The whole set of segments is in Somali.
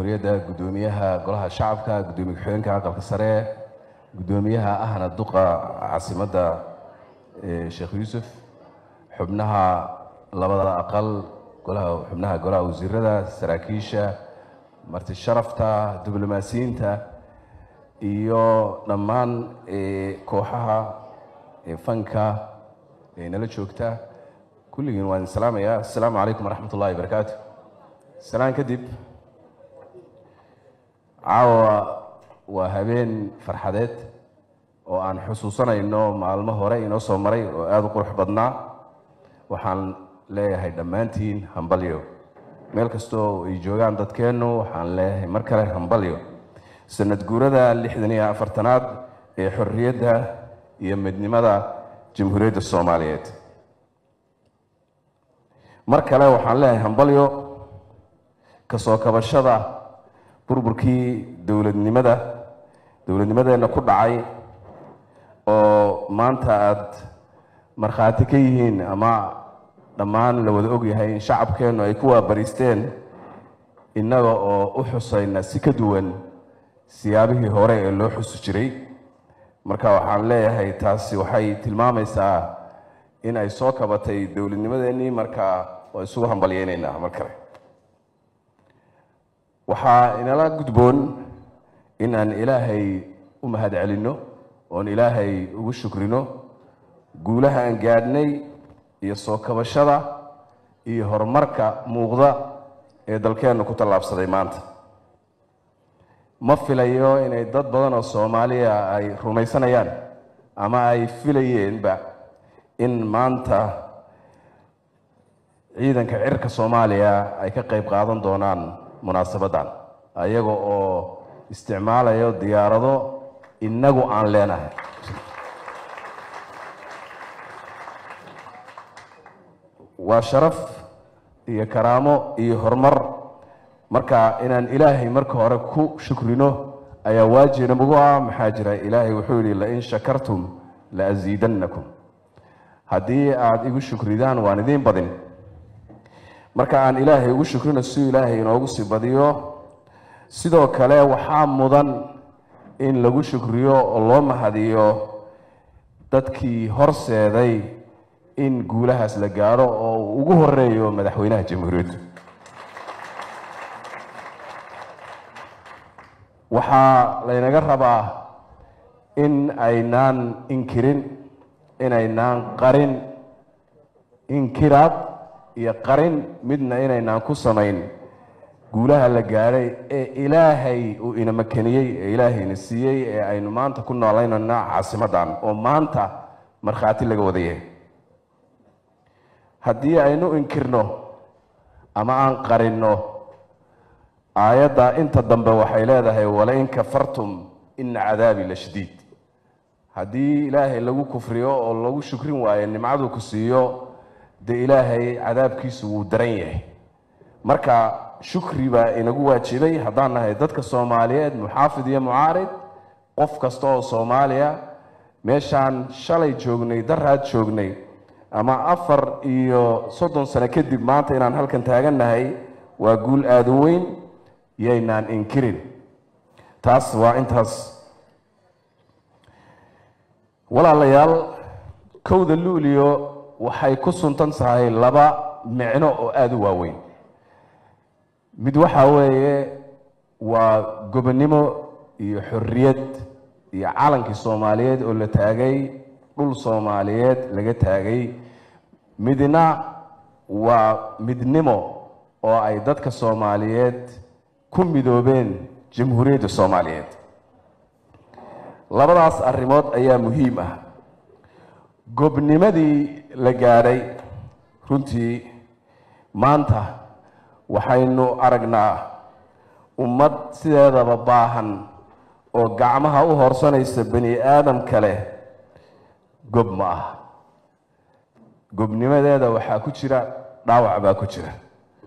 jamhuuriyadda gudoomiyaha golaha shacabka gudoomiye ku-xigeenka aqalka sare gudoomiyaha ahna duqa caasimadda Sheekh Yuusuf xubnaha labada aqal xubnaha golaha wasiirada saraakiisha marti sharafta diblomaasiyiinta iyo dhammaan kooxaha fanka nala joogta kulligiin waan salaamayaa assalaamu calaykum waraxmatullaahi wabarakaatu salaan kadib caawa waa habeen farxadeed oo aan xusuusanayno maalmo hore inoo soo maray oo aad u qurux badnaa waxaan leeyahay dhammaantiin hambalyo meel kastoo ay joogaan dadkeennu waxaan leeyahay mar kale hambalyo sanad guurada 64aad ee xorriyadda iyo midnimada jamhuuriyadda Soomaaliyeed mar kale waxaan leeyahay hambalyo ka soo kabashada burburkii dowladnimadeena ku dhacay oo maanta aad markhaati ka yihiin ama dhammaan la wada og yahay in shacabkeenu ay ku waabariisteen innaga oo u xusayna si ka duwan siyaabihii hore ee loo xusi jiray marka waxaan leeyahay taasi waxay tilmaamaysaa in ay soo kabatay dowladnimadeennii marka waa isugu hambalyeynayna mar kale waxaa inala gudboon in aan ilaahay u mahadcelinno oon ilaahay ugu shukrino guulaha aan gaadhnay iyo soo kabashada iyo horumarka muuqda ee dalkeennu ku tallaabsaday maanta ma filayo inay dad badan oo Soomaaliya ay rumaysanayaan ama ay filayeenba in maanta ciidanka cirka Soomaaliya ay ka qayb qaadan doonaan munaasabadan ayaga oo isticmaalayo diyaarado inagu aan leenahay waa sharaf iyo karaamo iyo horumar marka inaan ilaahay marka hore ku shukrino ayaa waajib nagu ah maxaa jira ilaahay wuxuu yiri la in shakartum la aziidannakum haddii aad igu shukridaan waan idin badin marka aan ilaahay ugu shukrino si ilaahay inoogu sii badiyo sidoo kale waxaa mudan in lagu shukriyo oo loo mahadiyo dadkii horseeday in guulahaas la gaaro oo ugu horeeyo madaxweynaha jamhuuriyadda waxaa laynaga rabaa in aynaan inkirin inaynaan qarin inkiraad iyo qarin midna inaynaan ku samayn guulaha la gaaray ee ilaahay uu ina makaniyey ee ilaahayna siiyey ee aynu maanta ku noolaynayna caasimadan oo maanta markhaati laga wada yahay haddii aynu inkirno ama aan qarinno aayadda inta dambe waxay leedahay wala in kafartum inna cadaabi la shadiid haddii ilaahay lagu kufriyo oo lagu shukrin waayo nimcadu ku siiyo dee ilaahay cadaabkiisu wuu daran yahay marka shukri baa inagu waajibay haddaan nahay dadka Soomaaliyeed muxaafid iyo mucaarid qof kasta oo Soomaaliya meeshaan shalay joognay daraad joognay ama 34 sano kadib maanta inaan halkan taagannahay waa guul aad u weyn yaynaan inkirin taas waa intaas walaalayaal kowda luuliyo waxay ku suntan tahay laba micno oo aad u waaweyn mid waxa weeye waa gobonimo iyo xorriyad iyo calankii Soomaaliyeed oo la taagay dhul Soomaaliyeed laga taagay midna waa midnimo oo ay dadka Soomaaliyeed ku midoobeen jamhuuriyadda Soomaaliyeed labadaas arrimood ayaa muhiim ah gobnimadii la gaaray runtii maanta waxaynu aragnaa ummad sideedaba baahan oo gacmaha u horsanaysa bani aadam kale gob ma ah gobnimadeeda waxaa ku jira dhaawac baa ku jira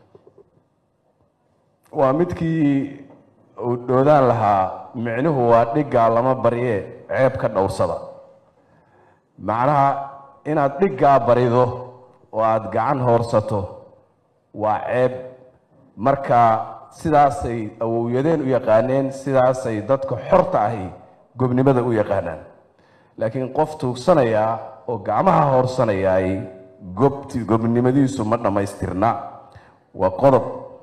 waa midkii uu doodaan lahaa micnuhu waa dhiggaa lama barye ceeb ka dhowrsada macnaha inaad dhiggaa barido oo aad gacan hoorsato waa ceeb marka sidaasay awowyadeen u yaqaaneen sidaasay dadka xorta ahi gobnimada u yaqaanaan laakiin qof tuugsanaya oo gacmaha hoorsanayay gobnimadiisu ma dhamaystirna waa qodob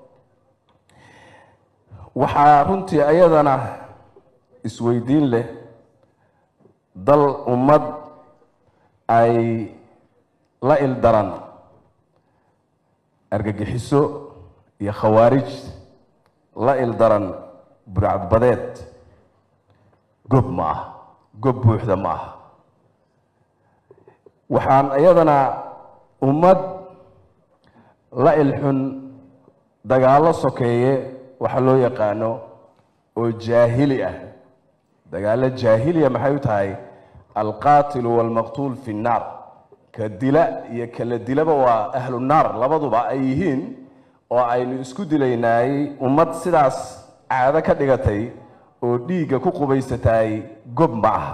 waxaa runtii ayadana isweydiin leh dal ummad ay la ildaran argagixiso iyo khawaarij la ildaran burcadbadeed gob ma aha gob buuxda ma aha waxaan ayadana ummad la ilxun dagaallo sokeeye waxa loo yaqaano oo jaahili ah dagaallo jaahiliya maxay u tahay alqaatil walmaqtuul fi nnaar ka dila iyo kala dilaba waa ahlu naar labaduba ay yihiin oo aynu isku dilaynay ummad sidaas caado ka dhigatay oo dhiigga ku qubaysatay gob ma aha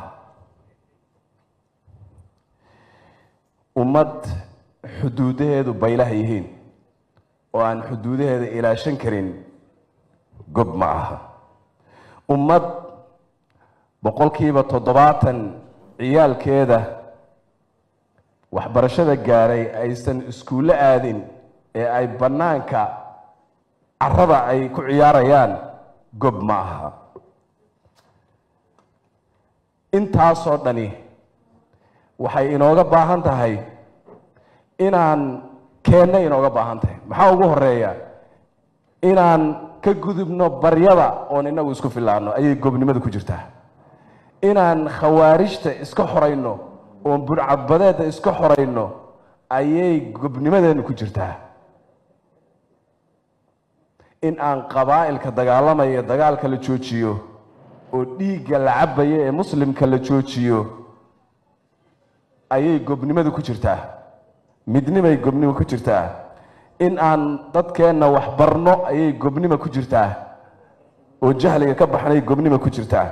ummad xuduudaheedu baylaha yihiin oo aan xuduudaheeda ilaashan karin gob ma aha ummad boqolkiiba 70 ciyaalkeeda waxbarashada gaaray aysan iskuulo aadin ee ay banaanka carrada ay ku ciyaarayaan gob ma aha intaasoo dhani waxay inooga baahan tahay inaan keenna inooga baahan tahay maxaa ugu horeeya inaan ka gudubno baryada oon inagu isku filaano ayay gobnimada ku jirtaa inaan khawaarijta iska xorayno oon burcadbadeeda iska xorayno ayay gobnimadeenu ku jirtaa in aan qabaa'ilka dagaalamaya dagaalka la joojiyo oo dhiigga la cabaya ee muslimka la joojiyo ayay gobnimada ku jirtaa midnimay gobnimo ku jirtaa in aan dadkeenna wax barno ayay gobnimo ku jirtaa oo jahliga ka baxnay gobnimo ku jirtaa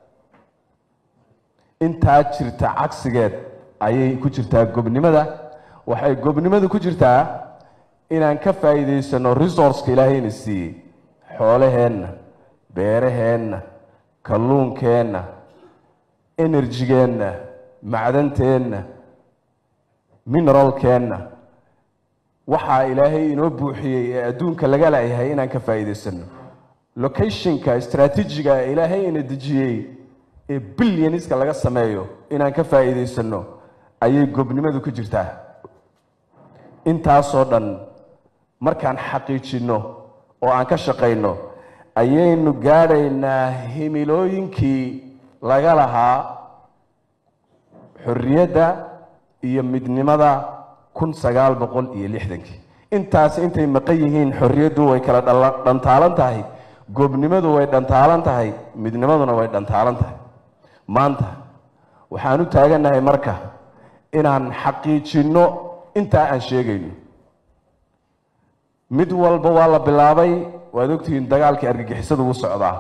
intaa jirta cagsigeed ayay ku jirtaa gobnimada waxay gobnimadu ku jirtaa inaan ka faa'iideysano resource-ka ilaahayna siiyey xoolaheenna beeraheenna kalluunkeenna enerjigeenna macdanteenna mineralkeenna waxaa ilaahay inoo buuxiyey ee adduunka laga leeyahay inaan ka faa'iideysano locationka istaraatiijiga ilaahay ina dejiyey ee billioniska laga sameeyo inaan ka faa'iideysano ayay gobnimadu ku jirtaa intaasoo dhan markaan xaqiijino oo aan ka shaqayno ayaynu gaadhaynaa himilooyinkii laga lahaa xorriyadda iyo midnimada 1960 intaas intay maqan yihiin xorriyaddu way kala dhantaalan tahay gobnimadu way dhantaalan tahay midnimaduna way dhantaalan tahay maanta waxaan u taaganahay marka inaan xaqiijino intaa aan sheegayno mid walba waa la bilaabay waad ogtihiin dagaalkii argagixisadu u socdaa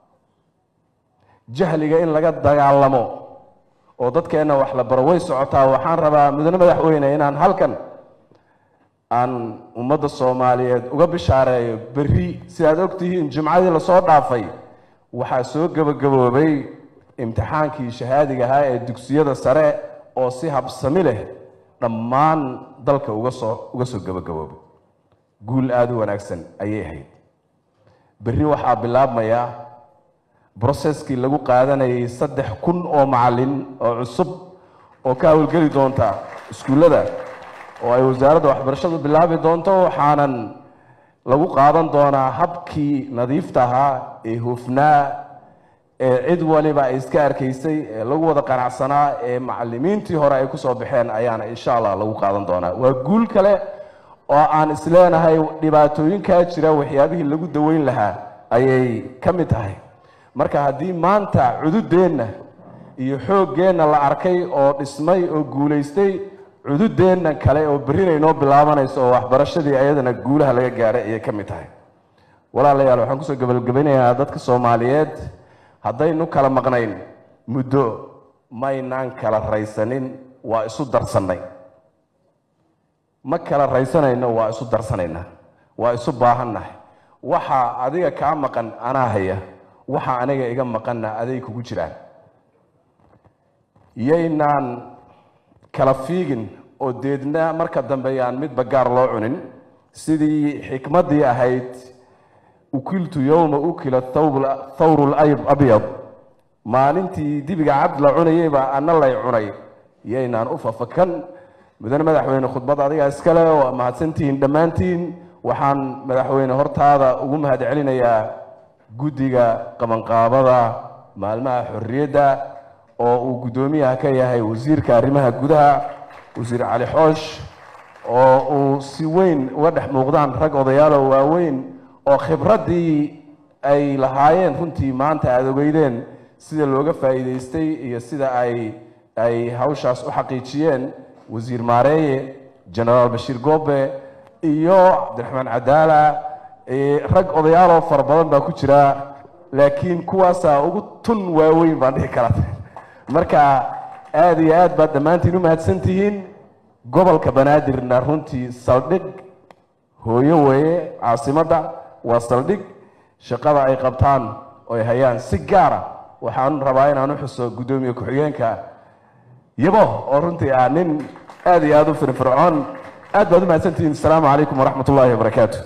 jahliga in laga dagaalamo oo dadkeena wax la baro way socotaa waxaan rabaa mudane madaxweyne inaan halkan aan ummadda Soomaaliyeed uga bishaareeyo berri sidaad ogtihiin jumcadii la soo dhaafay waxaa soo gabagaboobay imtixaankii shahaadiga ahaa ee dugsiyada sare oo si habsami leh dhammaan dalka uga soo gabagaboobay guul aad u wanaagsan ayay ahayd berri waxaa bilaabmaya processkii lagu qaadanayay 3,000 oo macallin oo cusub oo ka hawlgeli doonta iskuulada oo ay wasaaradda waxbarashadu bilaabi doonto waxaanan lagu qaadan doonaa habkii nadiifta ahaa ee hufnaa ee cid waliba ay iska arkaysay ee lagu wada qanacsanaa ee macallimiintii hore ay ku soo baxeen ayaana insha Allah lagu qaadan doonaa waa guul kale oo aan isleenahay dhibaatooyinka jira waxyaabihii lagu daweyn lahaa ayay ka mid tahay marka haddii maanta cududeenna iyo xooggeena la arkay oo dhismay oo guuleystay cududeenna kale oo berrina inoo bilaabanayso oo waxbarashadii ayadana guulaha laga gaaray ayay ka mid tahay walaalayaal waxaan kusoo gabagabeynayaa dadka Soomaaliyeed haddaynu kala maqnayn muddo maynaan kala raysanin waa isu darsanay ma kala raysanayno waa isu darsanayna waa isu baahannahay waxa adiga ka maqan anaa haya waxa aniga iga maqanna aday kugu jiraan yaynaan kala fiigin oo deedna marka dambe yaan mid bagaar loo cunin sidii xikmadii ahayd ukiltu yawma ukila thawrul abyad maalintii dibiga cad la cunayay baa ana lay cunay yaynaan u fafakan mudan madaxweyne khudbad adiga iskale oo mahadsantiin dhamaantiin waxaan madaxweyne hortaada ugu mahad celinayaa guddiga qabanqaabada maalmaha xorriyadda oo uu gudoomiyaha ka yahay wasiirka arrimaha gudaha wasiir cali xoosh oo uu si weyn uga dhex muuqdaan rag odayaal oo waaweyn oo khibradii ay lahaayeen runtii maanta aad ogeydeen sida looga faa'iideystay iyo sida ay hawshaas u xaqiijiyeen wasiir maareeye generaal bashiir goobe iyo cabdiraxmaan cadaala rag odayaal oo fara badan baa ku jira laakiin kuwaasaa ugu tun waaweyn baan dhihi karaa marka aad iyo aad baad dhammaantiin u mahadsantihiin gobolka banaadirna runtii saldhig hooyo weeye caasimadda waa saldhig shaqada ay qabtaan oo ay hayaan si gaara waxaan rabaa inaan u xuso gudoomiye ku-xigeenka yabo oo runtii ah nin aad iyo aad u firfircoon aad baad u mahadsantihiin assalaamu calaykum waraxmatullaahi wabarakaatu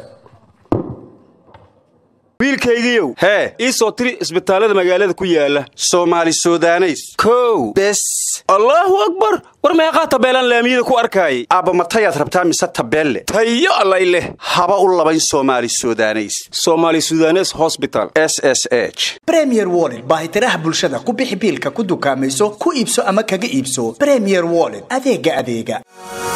wiilkaygiiow hee ii soo tiri isbitaallada magaalada ku yaala soomaali sudaneys kow bes allaahu akbar war meeqaa tabeelaan laamiyada ku arkaayay aabba matayaad rabtaa mise tabeelle tayo allay leh haba u labayn soomaali sudaneys soomaali sudanes hosbital SSH Premier Wallet baahitiraha bulshada ku bixi biilka ku dukaamayso ku iibso ama kaga iibso Premier Wallet adeega